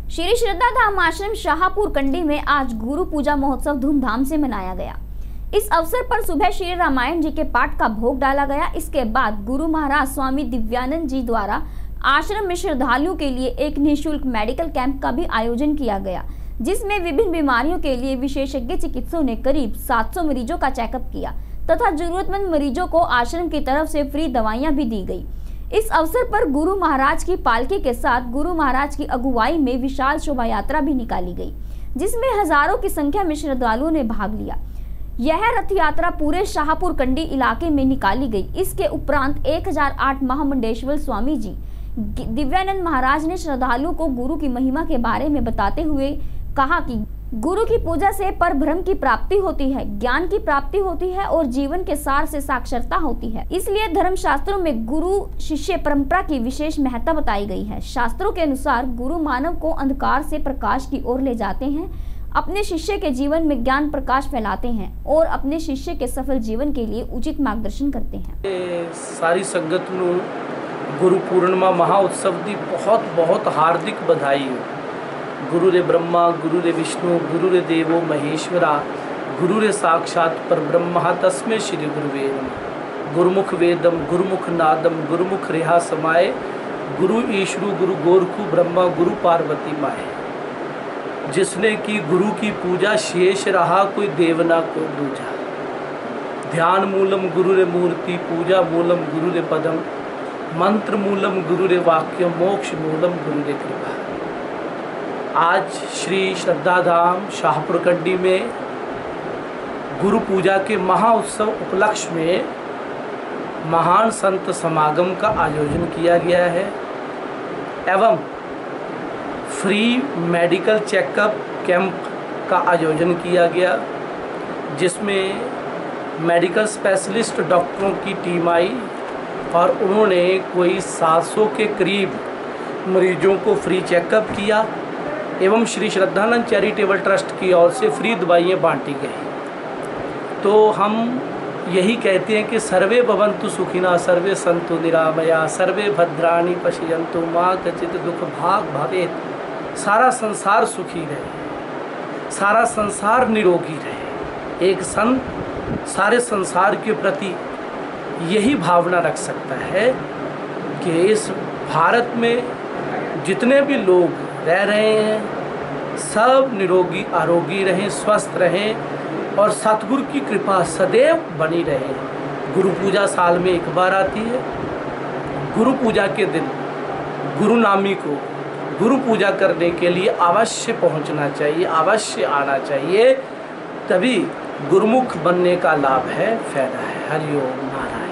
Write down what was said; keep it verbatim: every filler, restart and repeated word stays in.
श्री श्रद्धा धाम आश्रम शाहपुर कंडी में आज गुरु पूजा महोत्सव धूमधाम से मनाया गया। इस अवसर पर सुबह श्री रामायण जी के पाठ का भोग डाला गया। इसके बाद गुरु महाराज स्वामी दिव्यानंद जी द्वारा आश्रम में श्रद्धालुओं के लिए एक निःशुल्क मेडिकल कैंप का भी आयोजन किया गया, जिसमें विभिन्न बीमारियों के लिए विशेषज्ञ चिकित्सकों ने करीब सात सौ मरीजों का चेकअप किया तथा जरूरतमंद मरीजों को आश्रम की तरफ से फ्री दवाइयां भी दी गई। इस अवसर पर गुरु महाराज की पालकी के साथ गुरु महाराज की अगुवाई में विशाल शोभा यात्रा भी निकाली गई, जिसमें हजारों की संख्या में श्रद्धालुओं ने भाग लिया। यह रथ यात्रा पूरे शाहपुर कंडी इलाके में निकाली गई। इसके उपरांत एक हज़ार आठ महामंडेश्वर स्वामी जी दिव्यानंद महाराज ने श्रद्धालुओं को गुरु की महिमा के बारे में बताते हुए कहा कि गुरु की पूजा से परब्रह्म की प्राप्ति होती है, ज्ञान की प्राप्ति होती है और जीवन के सार से साक्षरता होती है। इसलिए धर्म शास्त्रों में गुरु शिष्य परंपरा की विशेष महत्ता बताई गई है। शास्त्रों के अनुसार गुरु मानव को अंधकार से प्रकाश की ओर ले जाते हैं, अपने शिष्य के जीवन में ज्ञान प्रकाश फैलाते हैं और अपने शिष्य के सफल जीवन के लिए उचित मार्गदर्शन करते हैं। सारी संगत नूं गुरु पूर्णिमा महाउत्सव की बहुत बहुत हार्दिक बधाई। गुरु रे ब्रह्मा, गुरु रे विष्णु, गुरु रे देवो महेश्वरा, गुरु रे साक्षात परब्रह्म तस्मै श्री गुरुवे नमः। गुरुमुख वेदम, गुरुमुख नादम, गुरुमुख रेहा समाये, गुरु ईश्वरु, गुरु गोरखु ब्रह्मा, गुरु पार्वती माए। जिसने की गुरु की पूजा शेष रहा कोई देवना को दूजा। ध्यान मूलम गुरु रे मूर्ति, पूजा मूलम गुरु रे पदम, मंत्र मूलम गुरु रे वाक्य, मोक्ष मूलम गुरु रे कृपा। आज श्री श्रद्धा धाम शाहपुर कंडी में गुरु पूजा के महाउत्सव उपलक्ष्य में महान संत समागम का आयोजन किया गया है एवं फ्री मेडिकल चेकअप कैंप का आयोजन किया गया, जिसमें मेडिकल स्पेशलिस्ट डॉक्टरों की टीम आई और उन्होंने कोई सात सौ के करीब मरीजों को फ्री चेकअप किया एवं श्री श्रद्धानंद चैरिटेबल ट्रस्ट की ओर से फ्री दवाइयाँ बांटी गई। तो हम यही कहते हैं कि सर्वे भवन्तु सुखिना, सर्वे सन्तु निरामया, सर्वे भद्राणि पश्यन्तु मा कचित् दुख भाग भवेत्। सारा संसार सुखी रहे, सारा संसार निरोगी रहे। एक संत सारे संसार के प्रति यही भावना रख सकता है कि इस भारत में जितने भी लोग रह रहे हैं सब निरोगी आरोगी रहें, स्वस्थ रहें और सतगुरु की कृपा सदैव बनी रहे। गुरु पूजा साल में एक बार आती है। गुरु पूजा के दिन गुरु नामी को गुरु पूजा करने के लिए अवश्य पहुंचना चाहिए, अवश्य आना चाहिए, तभी गुरुमुख बनने का लाभ है, फायदा है। हरिओम नारायण।